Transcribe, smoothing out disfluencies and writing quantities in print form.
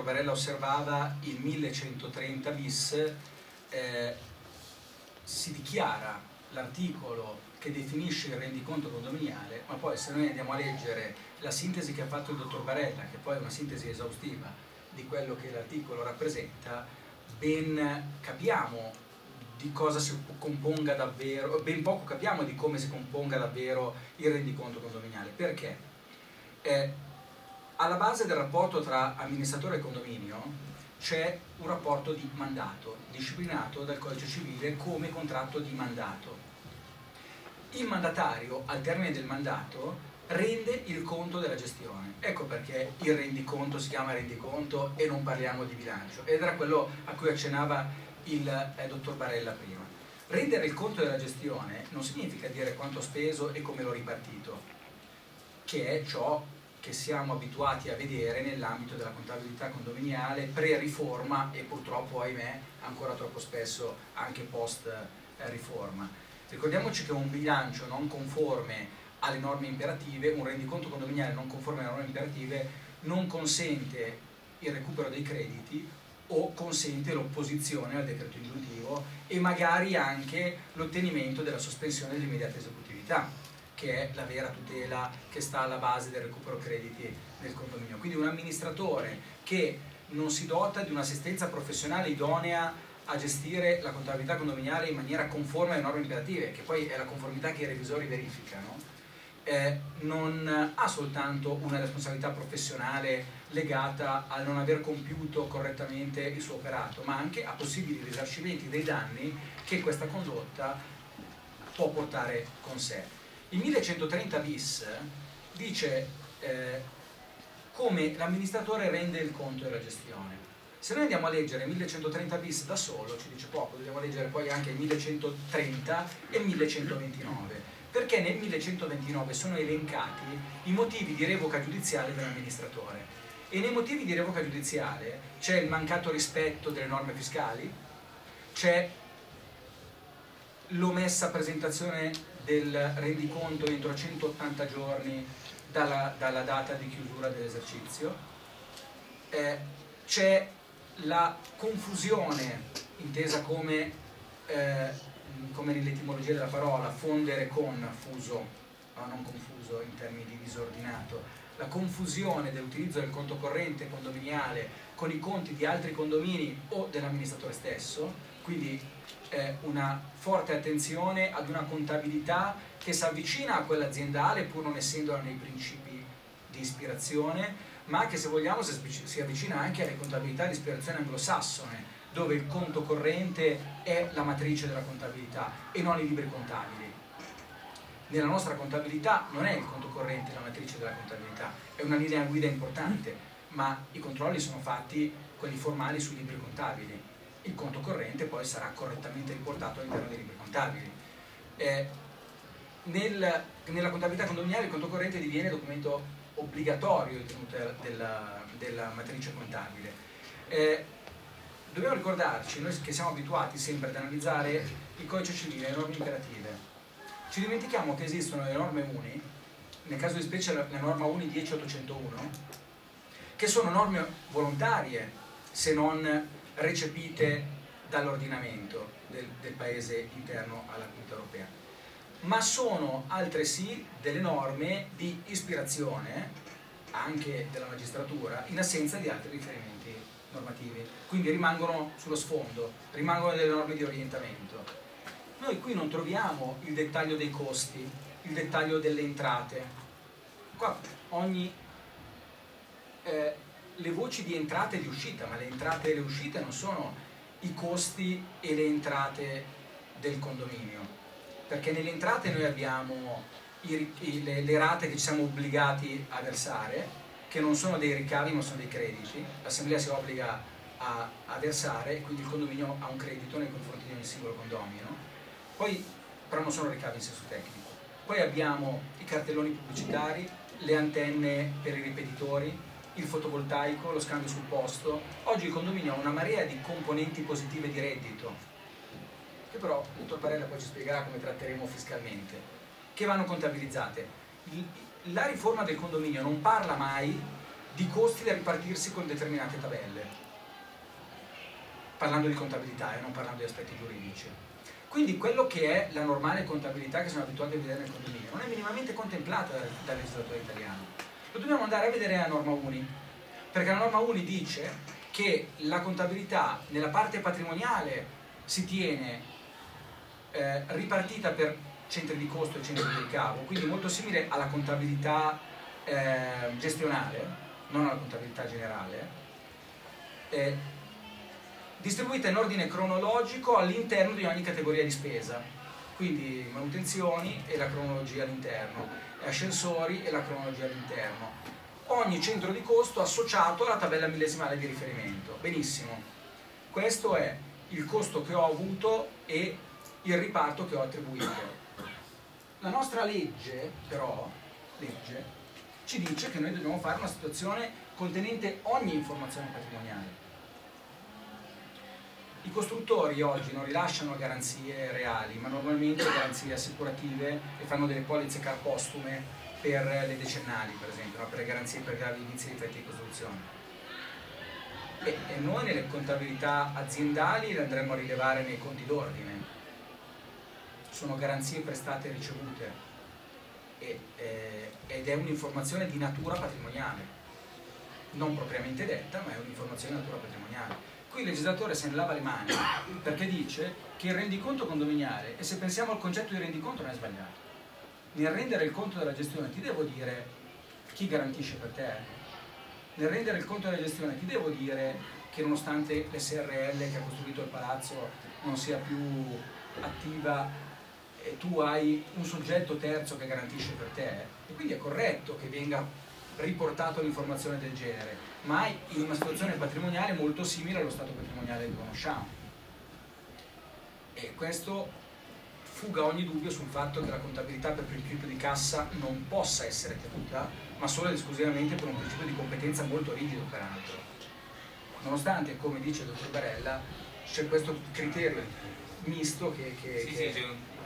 Barella osservava, il 1130 bis si dichiara l'articolo che definisce il rendiconto condominiale, ma poi se noi andiamo a leggere la sintesi che ha fatto il dottor Barella, che poi è una sintesi esaustiva di quello che l'articolo rappresenta, ben capiamo di cosa si componga davvero, ben poco capiamo di come si componga davvero il rendiconto condominiale. Perché? Alla base del rapporto tra amministratore e condominio c'è un rapporto di mandato, disciplinato dal Codice Civile come contratto di mandato. Il mandatario, al termine del mandato, rende il conto della gestione. Ecco perché il rendiconto si chiama rendiconto e non parliamo di bilancio. Ed era quello a cui accennava il dottor Barella prima. Rendere il conto della gestione non significa dire quanto ho speso e come l'ho ripartito, che è ciò che siamo abituati a vedere nell'ambito della contabilità condominiale pre-riforma e purtroppo, ahimè, ancora troppo spesso anche post-riforma. Ricordiamoci che un bilancio non conforme alle norme imperative, un rendiconto condominiale non conforme alle norme imperative, non consente il recupero dei crediti o consente l'opposizione al decreto ingiuntivo e magari anche l'ottenimento della sospensione dell'immediata esecutività, che è la vera tutela che sta alla base del recupero crediti nel condominio. Quindi un amministratore che non si dota di un'assistenza professionale idonea a gestire la contabilità condominiale in maniera conforme alle norme imperative, che poi è la conformità che i revisori verificano, non ha soltanto una responsabilità professionale legata al non aver compiuto correttamente il suo operato, ma anche a possibili risarcimenti dei danni che questa condotta può portare con sé. Il 1130 bis dice come l'amministratore rende il conto della gestione. Se noi andiamo a leggere 1130 bis da solo ci dice poco, dobbiamo leggere poi anche il 1130 e il 1129, perché nel 1129 sono elencati i motivi di revoca giudiziale dell'amministratore e nei motivi di revoca giudiziale c'è il mancato rispetto delle norme fiscali, c'è l'omessa presentazione del rendiconto entro 180 giorni dalla data di chiusura dell'esercizio, c'è la confusione, intesa come nell'etimologia della parola, fondere con fuso, no, non confuso in termini di disordinato, la confusione dell'utilizzo del conto corrente condominiale con i conti di altri condomini o dell'amministratore stesso, quindi una forte attenzione ad una contabilità che si avvicina a quella aziendale pur non essendola nei principi di ispirazione, ma che, se vogliamo, si avvicina anche alle contabilità di ispirazione anglosassone, dove il conto corrente è la matrice della contabilità e non i libri contabili. Nella nostra contabilità non è il conto corrente la matrice della contabilità, è una linea guida importante, ma i controlli sono fatti, quelli formali, sui libri contabili. Il conto corrente poi sarà correttamente riportato all'interno dei libri contabili. Nella contabilità condominiale il conto corrente diviene documento obbligatorio di tenuta della matrice contabile. Dobbiamo ricordarci, noi che siamo abituati sempre ad analizzare il codice civile e le norme imperative, ci dimentichiamo che esistono le norme UNI, nel caso di specie la norma UNI 10801, che sono norme volontarie se non recepite dall'ordinamento del paese interno alla Comunità Europea, ma sono altresì delle norme di ispirazione anche della magistratura in assenza di altri riferimenti normativi, quindi rimangono sullo sfondo, rimangono delle norme di orientamento. Noi qui non troviamo il dettaglio dei costi, il dettaglio delle entrate. Qua le voci di entrata e di uscita, ma le entrate e le uscite non sono i costi e le entrate del condominio, perché nelle entrate noi abbiamo le rate che ci siamo obbligati a versare, che non sono dei ricavi ma sono dei crediti. L'assemblea si obbliga a versare, quindi il condominio ha un credito nei confronti di ogni singolo condomino. Poi però non sono ricavi in senso tecnico. Poi abbiamo i cartelloni pubblicitari, le antenne per i ripetitori, il fotovoltaico, lo scambio sul posto. Oggi il condominio ha una marea di componenti positive di reddito, che però il dottor Barella poi ci spiegherà come tratteremo fiscalmente, che vanno contabilizzate. La riforma del condominio non parla mai di costi da ripartirsi con determinate tabelle, parlando di contabilità e non parlando di aspetti giuridici. Quindi quello che è la normale contabilità che siamo abituati a vedere nel condominio non è minimamente contemplata dal legislatore italiano. Lo dobbiamo andare a vedere a norma UNI, perché la norma UNI dice che la contabilità nella parte patrimoniale si tiene ripartita per centri di costo e centri di ricavo, quindi molto simile alla contabilità gestionale, non alla contabilità generale, distribuita in ordine cronologico all'interno di ogni categoria di spesa, quindi manutenzioni e la cronologia all'interno, ascensori e la cronologia all'interno, ogni centro di costo associato alla tabella millesimale di riferimento. Benissimo, questo è il costo che ho avuto e il riparto che ho attribuito. La nostra legge, però, ci dice che noi dobbiamo fare una situazione contenente ogni informazione patrimoniale. I costruttori oggi non rilasciano garanzie reali, ma normalmente garanzie assicurative e fanno delle polizze car postume per le decennali, per esempio, no? Per le garanzie per gravi inizi di difetti di costruzione. E noi nelle contabilità aziendali le andremo a rilevare nei conti d'ordine. Sono garanzie prestate e ricevute ed è un'informazione di natura patrimoniale, non propriamente detta, ma è un'informazione di natura patrimoniale. Qui il legislatore se ne lava le mani perché dice che il rendiconto condominiale, e se pensiamo al concetto di rendiconto non è sbagliato, nel rendere il conto della gestione ti devo dire chi garantisce per te, nel rendere il conto della gestione ti devo dire che nonostante l'SRL che ha costruito il palazzo non sia più attiva, e tu hai un soggetto terzo che garantisce per te, e quindi è corretto che venga riportato l'informazione del genere, ma in una situazione patrimoniale molto simile allo stato patrimoniale che conosciamo. E questo fuga ogni dubbio sul fatto che la contabilità per principio di cassa non possa essere tenuta, ma solo ed esclusivamente per un principio di competenza molto rigido, peraltro. Nonostante, come dice il dottor Barella, c'è questo criterio misto Sì, c'è